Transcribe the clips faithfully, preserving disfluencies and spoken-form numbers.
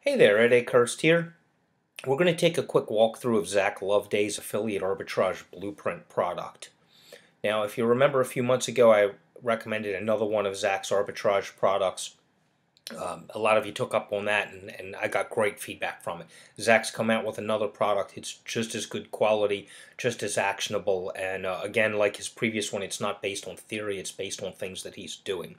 Hey there, Ed Akerst here. We're going to take a quick walkthrough of Zach Loveday's Affiliate Arbitrage Blueprint product. Now, if you remember a few months ago, I recommended another one of Zach's arbitrage products. Um, a lot of you took up on that, and, and I got great feedback from it. Zach's come out with another product. It's just as good quality, just as actionable, and uh, again, like his previous one, it's not based on theory, it's based on things that he's doing.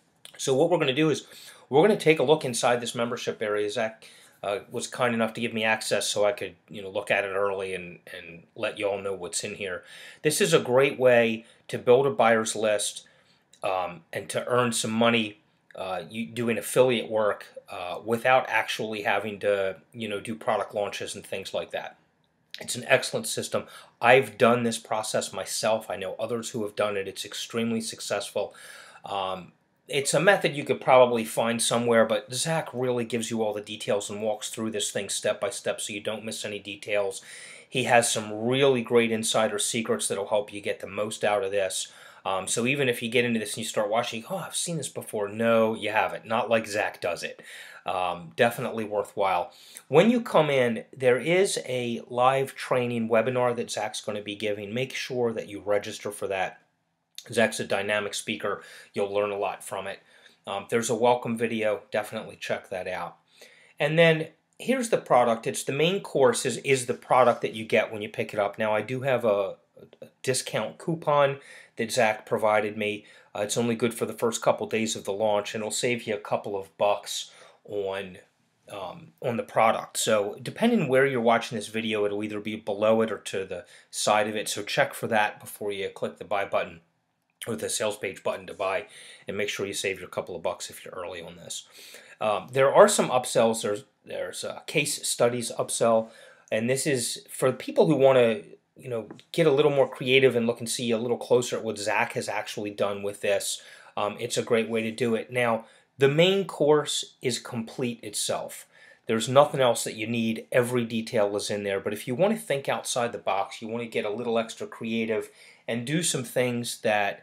So what we're going to do is we're going to take a look inside this membership area. Zach uh, was kind enough to give me access so I could, you know, look at it early and, and let you all know what's in here. This is a great way to build a buyer's list um, and to earn some money uh, you, doing affiliate work uh, without actually having to, you know, do product launches and things like that. It's an excellent system. I've done this process myself. I know others who have done it. It's extremely successful. Um, It's a method you could probably find somewhere, but Zach really gives you all the details and walks through this thing step by step so you don't miss any details. He has some really great insider secrets that will help you get the most out of this. Um, so even if you get into this and you start watching, oh, I've seen this before. No, you haven't. Not like Zach does it. Um, definitely worthwhile. When you come in, there is a live training webinar that Zach's going to be giving. Make sure that you register for that. Zach's a dynamic speaker. You'll learn a lot from it. Um, there's a welcome video. Definitely check that out. And then here's the product. It's the main course is, is the product that you get when you pick it up. Now, I do have a, a discount coupon that Zach provided me. Uh, it's only good for the first couple days of the launch, and it'll save you a couple of bucks on um, on the product. So depending where you're watching this video, it'll either be below it or to the side of it. So check for that before you click the buy button or the sales page button to buy, and make sure you save your couple of bucks if you're early on this. Um, there are some upsells. There's there's a case studies upsell, and this is for people who want to, you know, get a little more creative and look and see a little closer at what Zach has actually done with this. Um, it's a great way to do it. Now, the main course is complete itself. There's nothing else that you need. Every detail is in there. But if you want to think outside the box, you want to get a little extra creative and do some things that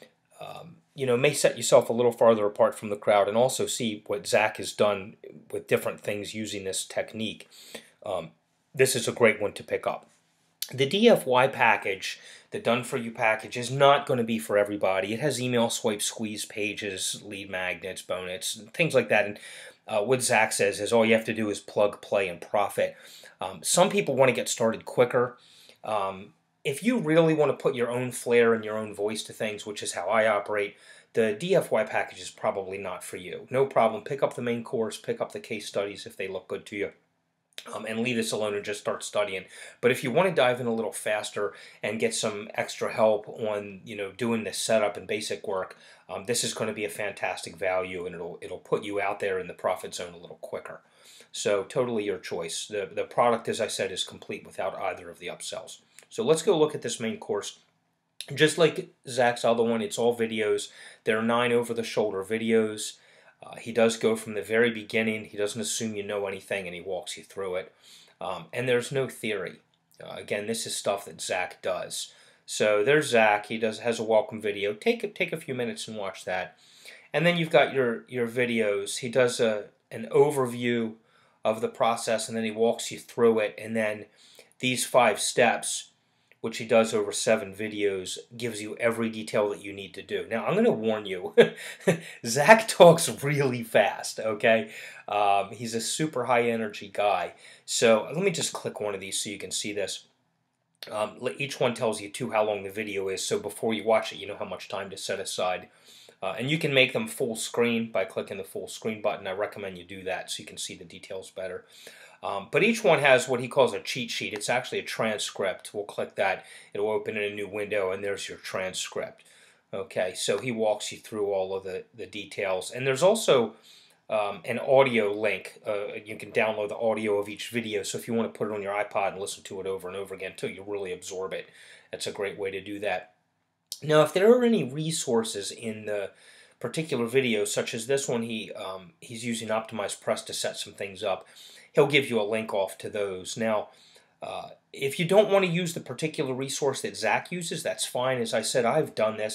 Um, you know, may set yourself a little farther apart from the crowd, and also see what Zach has done with different things using this technique. Um, this is a great one to pick up. The D F Y package, the Done For You package, is not going to be for everybody. It has email swipe squeeze pages, lead magnets, bonus, things like that. And uh, what Zach says is all you have to do is plug, play, and profit. Um, some people want to get started quicker. Um, If you really want to put your own flair and your own voice to things, which is how I operate, the D F Y package is probably not for you. No problem. Pick up the main course, pick up the case studies if they look good to you, um, and leave this alone and just start studying. But if you want to dive in a little faster and get some extra help on, you know, doing this setup and basic work, um, this is going to be a fantastic value, and it'll it'll put you out there in the profit zone a little quicker. So totally your choice. The the product, as I said, is complete without either of the upsells. So let's go look at this main course. Just like Zach's other one, it's all videos. There are nine over-the-shoulder videos. Uh, he does go from the very beginning. He doesn't assume you know anything, and he walks you through it. Um, and there's no theory. Uh, again, this is stuff that Zach does. So there's Zach. He does has a welcome video. Take, take a few minutes and watch that. And then you've got your, your videos. He does a, an overview of the process, and then he walks you through it. And then these five steps, which he does over seven videos, gives you every detail that you need to do. Now, I'm going to warn you, Zach talks really fast, okay? Um, he's a super high-energy guy. So let me just click one of these so you can see this. Um, each one tells you, too, how long the video is, so before you watch it, you know how much time to set aside. Uh, and you can make them full screen by clicking the full screen button. I recommend you do that so you can see the details better. Um, but each one has what he calls a cheat sheet. It's actually a transcript. We'll click that. It'll open in a new window, and there's your transcript. Okay, so he walks you through all of the, the details. And there's also um, an audio link. Uh, you can download the audio of each video. So if you want to put it on your iPod and listen to it over and over again until you really absorb it, that's a great way to do that. Now, if there are any resources in the particular video, such as this one, he um, he's using OptimizePress to set some things up. He'll give you a link off to those. Now, uh, if you don't want to use the particular resource that Zach uses, that's fine. As I said, I've done this.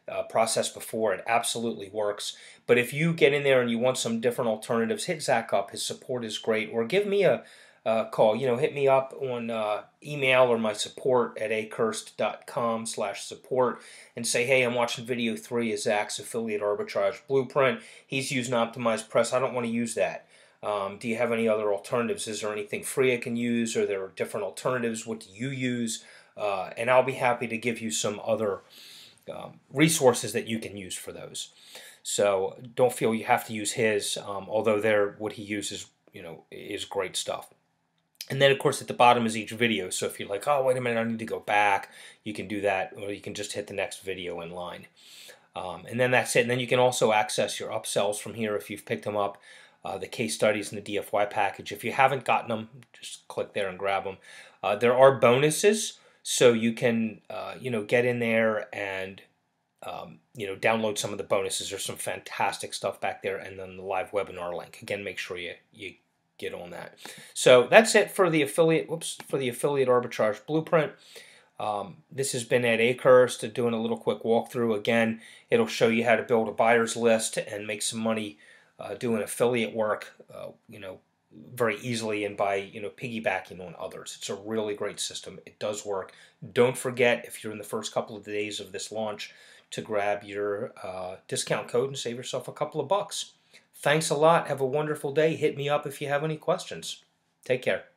uh, process before. It absolutely works. But if you get in there and you want some different alternatives, hit Zach up. His support is great. Or give me a uh, call. You know, hit me up on uh, email or my support at acurst dot com slash support and say, hey, I'm watching video three of Zach's affiliate arbitrage blueprint. He's using optimized press. I don't want to use that. Um, do you have any other alternatives? Is there anything free I can use? Or there are different alternatives? What do you use? Uh, and I'll be happy to give you some other um, resources that you can use for those. So don't feel you have to use his, um, although there what he uses, you know, is great stuff. And then, of course, at the bottom is each video. So if you're like, oh, wait a minute, I need to go back, you can do that, or you can just hit the next video in line. Um, and then that's it. And then you can also access your upsells from here if you've picked them up. Uh, the case studies and the D F Y package. If you haven't gotten them, just click there and grab them. Uh, there are bonuses, so you can uh, you know, get in there and um, you know, download some of the bonuses. There's some fantastic stuff back there, and then the live webinar link. Again, make sure you you get on that. So that's it for the affiliate. Whoops, for the affiliate arbitrage blueprint. Um, this has been Ed Acurst doing a little quick walkthrough. Again, it'll show you how to build a buyer's list and make some money Uh, doing affiliate work, uh, you know, very easily and by, you know, piggybacking on others. It's a really great system. It does work. Don't forget, if you're in the first couple of days of this launch, to grab your uh, discount code and save yourself a couple of bucks. Thanks a lot. Have a wonderful day. Hit me up if you have any questions. Take care.